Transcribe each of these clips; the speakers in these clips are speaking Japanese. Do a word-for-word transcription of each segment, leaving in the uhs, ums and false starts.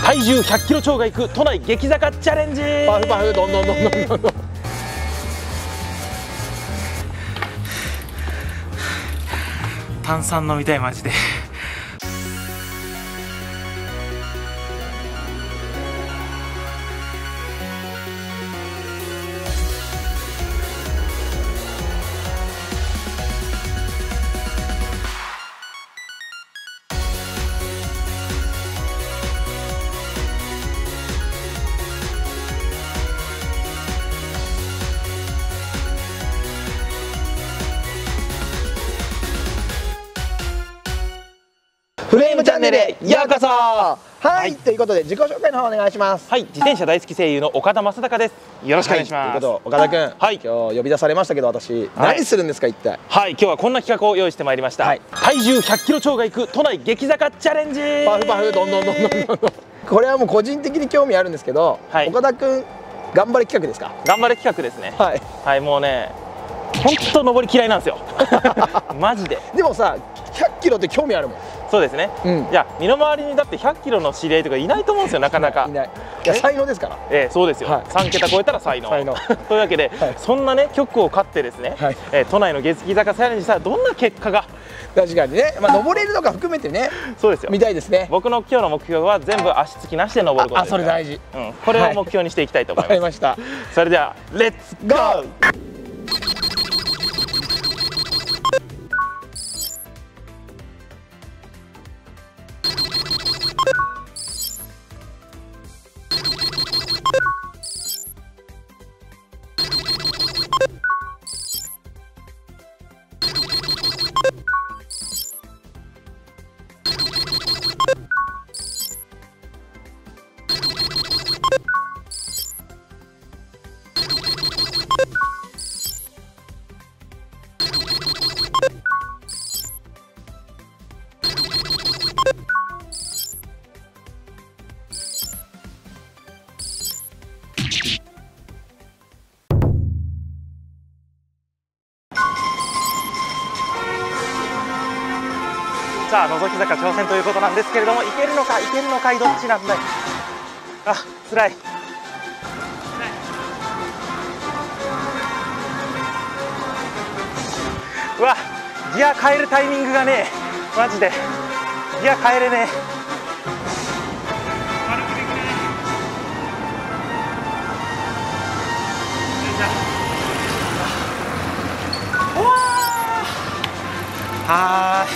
体重ひゃっキロ超がいく都内激坂チャレンジ。 パフパフどんどんどんどんどんどん。 炭酸飲みたいマジで。 フレームチャンネルへようこそ。は、 はいい、 ということで自己紹介の方お願いします。 はい、自転車大好き声優の岡田正孝です。よろしくお願いします。 はい、ということで岡田君、 はい、 今日呼び出されましたけど、私、はい、何するんですか一体。 はい、今日はこんな企画を用意してまいりました。はい、体重ひゃっキロ超がいく都内激坂チャレンジ。 パフパフどんどんどんどんどん。これはもう個人的に興味あるんですけど、はい、岡田君頑張れ企画ですか。 頑張れ企画ですね。はい、はい、もうね、本当登り嫌いなんですよ。マジで。 でもさ、ひゃっキロって興味あるもん。 そうですね、うん、いや身の回りにだってひゃっキロの知り合いとかいないと思うんですよ、なかなか。いない。 いや才能ですから。 ええ、そうですよ、はい、さんけた超えたら才能。才能というわけで、はい、そんなね局を勝ってですね、はい、えー、都内の激坂チャレンジしたらどんな結果が。 確かにね、まあ、登れるのか含めてね。そうですよ、見たいですね。 僕の今日の目標は全部足つきなしで登ることです。あ、それ大事、うん、これを目標にしていきたいと思います。わかりました。それではレッツゴー。さあ、覗き坂挑戦ということなんですけれども、いけるのかいけるのかい、どっちなんだい。あ、つらい。うわ、ギア変えるタイミングがね、マジでギア変えれねえ。は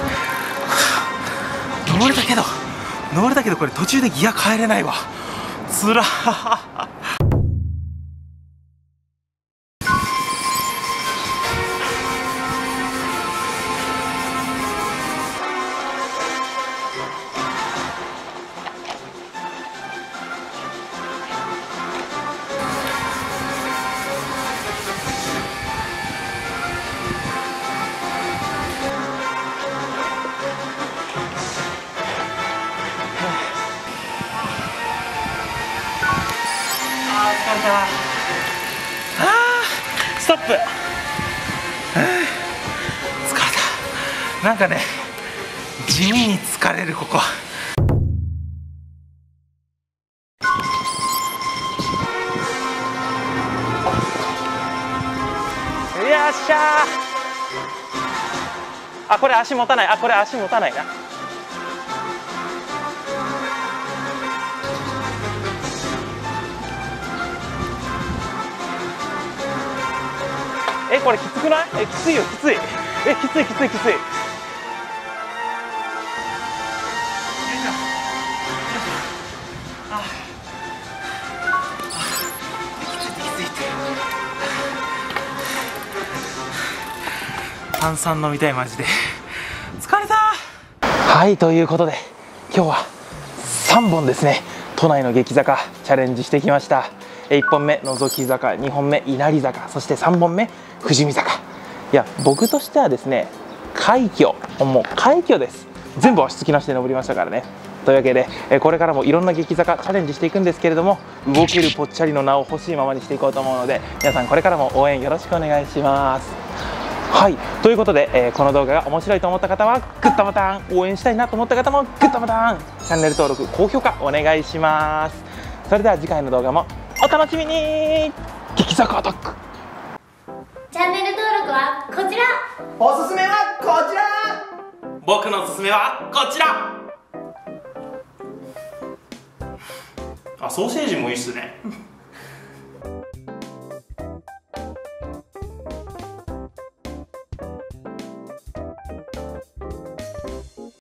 ーい、登れたけど登れたけどこれ途中でギア変えれないわ。つらー。あー、ストップ。疲れた。なんかね、地味に疲れるここ。よっしゃー。あ、これ足持たない。あ、これ足持たないな。え、これきつくない？え、きついよ、きつい。え、きついきついきつい。炭酸飲みたいマジで。疲れた。はい、ということで今日はさんぼんですね、都内の激坂チャレンジしてきました。いっぽんめ覗き坂、にほんめ稲荷坂、そしてさんぼんめ富士見坂。いや、僕としてはですね、快挙、もう快挙です。全部足つきなしで登りましたからね。というわけでこれからもいろんな激坂チャレンジしていくんですけれども、動けるぽっちゃりの名を欲しいままにしていこうと思うので、皆さんこれからも応援よろしくお願いします。 はい、ということで、えー、この動画が面白いと思った方はグッドボタン、応援したいなと思った方もグッドボタン、チャンネル登録高評価お願いします。それでは次回の動画もお楽しみに。激坂アタック。 チャンネル登録はこちら。 おすすめはこちら。 僕のおすすめはこちら。あ、ソーセージもいいっすね。